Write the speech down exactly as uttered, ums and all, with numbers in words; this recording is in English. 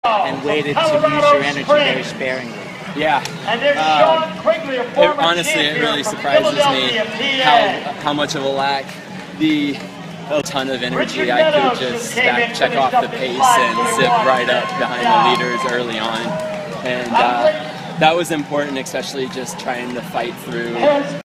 and waited to use your energy very sparingly. Yeah. Um, it, honestly, it really surprises me how how much of a lack the a ton of energy. I could just stack, check off the pace and zip right up behind the leaders early on, and uh, that was important, especially just trying to fight through